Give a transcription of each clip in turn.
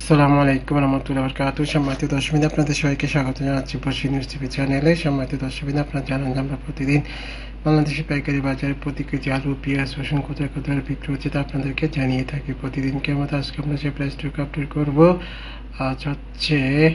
আসসালামু আলাইকুম রহমতুল্লাহ বারকাতুহু। সম্মানিত দর্শকবৃন্দ, আপনাদের সবাইকে স্বাগত জানাচ্ছি বসি নিউজ টিভি চ্যানেলে। সম্মানিত দর্শকবৃন্দ, আপনারা জানেন যে আমরা প্রতিদিন বাংলাদেশের পাইকারি বাজারে প্রতি কেজি আলু, পেঁয়াজ, রসুন কোথায় কোথায় বিক্রি হচ্ছে তা আপনাদেরকে জানিয়ে থাকি প্রতিদিনকে মতো। আজকে আমরা সেই প্রাইসটুকু আপডেট করবো। আজ হচ্ছে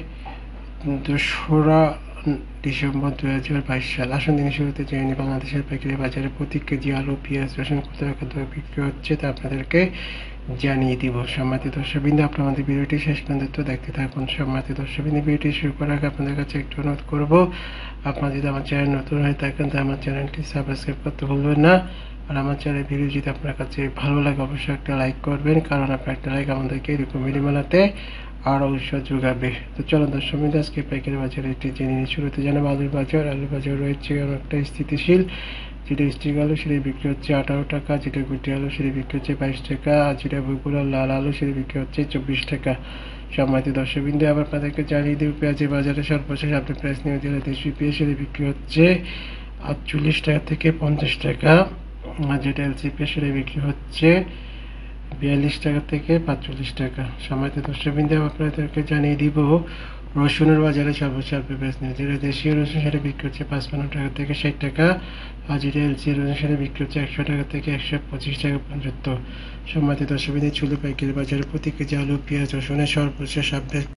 2রা ডিসেম্বর 2022 সাল। আসুন দিনের শুরুতে জেনে নিই বাংলাদেশের পাইকারি বাজারে প্রতি কেজি আলু, পেঁয়াজ, রসুন কোথায় কোথায় বিক্রি হচ্ছে তা আপনাদেরকে জানিয়ে দিব। সম্মানিত দর্শকবৃন্দ, আপনারা আমাদের ভিডিওটি শেষ পর্যন্ত দেখতে থাকুন। সম্মানিত দর্শকবৃন্দ, ভিডিওটি শুরু করার আগে আপনাদের কাছে একটু অনুরোধ করব, আপনারা যদি আমার চ্যানেল নতুন হয়ে থাকেন তাহলে আমার চ্যানেলটি সাবস্ক্রাইব করতে ভুলবেন না। আর আমার চ্যানেলের ভিডিও যদি আপনার কাছে ভালো লাগে অবশ্যই একটা লাইক করবেন, কারণ আপনার একটা লাইক আমাদেরকে এরকম ভিডিও বানাতে আরও উৎসাহ যোগাবে। তো চলুন দর্শকবৃন্দ, আজকে পাইকারি বাজারে একটি জেনে নিই। শুরুতে জানাবো আলুর বাজার। আলুর বাজার রয়েছে অনেকটা স্থিতিশীল। যেটা স্টিক আলু সেটা বিক্রি হচ্ছে 18 টাকা, যেটা গুটি আলু সেটা বিক্রি হচ্ছে 22 টাকা, আর যেটা বগুড়া লাল আলু সেটা বিক্রি হচ্ছে 24 টাকা। সম্মানিত দর্শকবৃন্দ, আবার আপনাদেরকে জানিয়ে দেব পেঁয়াজের বাজারে সর্বশেষ আপডেট প্রাইস নিয়ে দিলে দেশি পেঁয়াজ সেটা বিক্রি হচ্ছে 48 টাকা থেকে 50 টাকা, আর যেটা এলসি পেঁয়াজ সেটা বিক্রি হচ্ছে 42 টাকা থেকে 45 টাকা। সম্মানিত দর্শকবৃন্দ, আপনাদেরকে জানিয়ে দিব রসুনের বাজারে সর্বোচ্চ প্রাইস নিয়ে। যেটা দেশীয় রসুন সেটা বিক্রি হচ্ছে 55 টাকা থেকে 60 টাকা, আর যেটা এলসি রসুন সেটা বিক্রি হচ্ছে 100 টাকা থেকে 125 টাকা পর্যন্ত। সম্মানিত দর্শকবৃন্দ, ছিল পাইকারি বাজারে প্রতি কেজি আলু, পেঁয়াজ, রসুনের সর্বশেষ আপডেট।